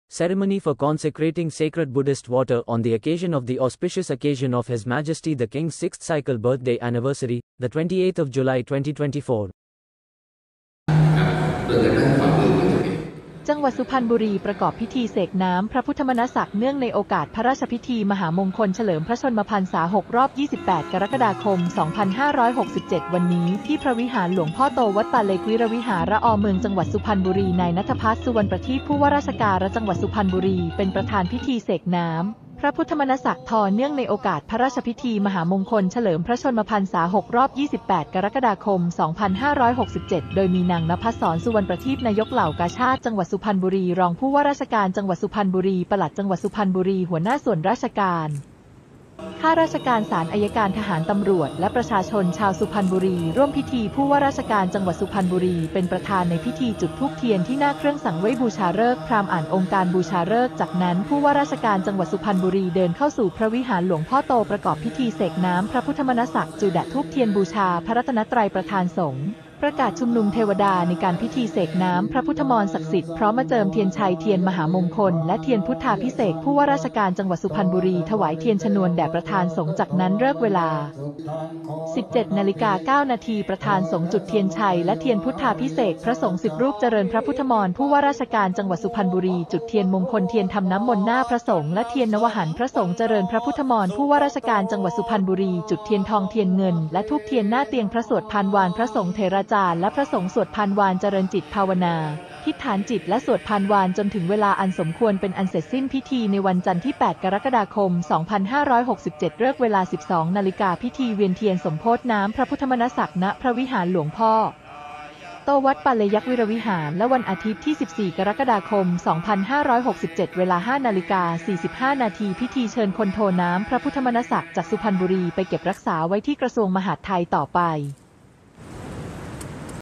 Ceremony for consecrating sacred Buddhist water on the occasion of the auspicious occasion of His Majesty the King's 6th cycle birthday anniversary, the 28th of July 2024. จังหวัดสุพรรณบุรีประกอบพิธีเสกน้ำพระพุทธมนศักดิ์เนื่องในโอกาสพระราชพิธีมหามงคลเฉลิมพระชนมพรรษา6 รอบ 28 กรกฎาคม 2567 วันนี้ที่พระวิหารหลวงพ่อโตวัดป่าเล็กวิรวิหารอเมืองจังหวัดสุพรรณบุรีนายณัฐพัฒน์สุวรรณประทีปผู้ว่าราชการจังหวัดสุพรรณบุรีเป็นประธานพิธีเสกน้ำพระพุทธมนศักดิ์เนื่องในโอกาสพระราชพิธีมหามงคลเฉลิมพระชนมพรรษา6 รอบ 28 กรกฎาคม 2567 โดยมีนางณภัสสร สุวรรณประทีปนายกเหล่ากาชาดจังหวัดสุพรรณบุรีรองผู้ว่าราชการจังหวัดสุพรรณบุรีปลัดจังหวัดสุพรรณบุรีหัวหน้าส่วนราชการข้าราชการศาลอัยการทหารตำรวจและประชาชนชาวสุพรรณบุรีร่วมพิธีผู้ว่าราชการจังหวัดสุพรรณบุรีเป็นประธานในพิธีจุดธูปเทียนที่หน้าเครื่องสังเวยบูชาฤกษ์พราหมณ์อ่านองค์การบูชาฤกษ์จากนั้นผู้ว่าราชการจังหวัดสุพรรณบุรีเดินเข้าสู่พระวิหารหลวงพ่อโตประกอบพิธีเสกน้ำพระพุทธมนศักดิ์จุดธูปเทียนบูชาพระรัตนตรัยประธานสงฆ์ประกาศชุมนุมเทวดาในการพิธีเสกน้ำพระพุทธมนต์ศักดิ์สิทธิ์พร้อมมาเจิมเทียนชัยเทียนมหามงคลและเทียนพุทธาภิเษกผู้ว่าราชการจังหวัดสุพรรณบุรีถวายเทียนชนวนแด่ประธานสงฆ์จากนั้นฤกษ์เวลา 17:09 นาทีประธานสงฆ์จุดเทียนชัยและเทียนพุทธาภิเษกพระสงฆ์10 รูปเจริญพระพุทธมนต์ผู้ว่าราชการจังหวัดสุพรรณบุรีจุดเทียนมงคลเทียนทำน้ำมนต์หน้าพระสงฆ์และเทียนนวหันต์พระสงฆ์เจริญพระพุทธมนต์ผู้ว่าราชการจังหวัดสุพรรณบุรีจุดเทียนทองเทียนเงินและธูปเทียนหน้าเตียงพระสวดพานวานพระสงฆ์เถราจารย์และพระสงฆ์สวดพานวานเจริญจิตภาวนาทิฏฐานจิตและสวดพานวานจนถึงเวลาอันสมควรเป็นอันเสร็จสิ้นพิธีในวันจันทร์ที่ 8 กรกฎาคม 2567 ฤกษ์เวลา 12 นาฬิกาพิธีเวียนเทียนสมโภชน้ำพระพุทธมนศักดิ์ณพระวิหารหลวงพ่อโตวัดป่าเลยักษ์วิรวิหารและวันอาทิตย์ที่ 14 กรกฎาคม 2567 เวลา 5:45 นาทีพิธีเชิญคนโทน้ำพระพุทธมนศักดิ์จากสุพรรณบุรีไปเก็บรักษาไว้ที่กระทรวงมหาดไทยต่อไป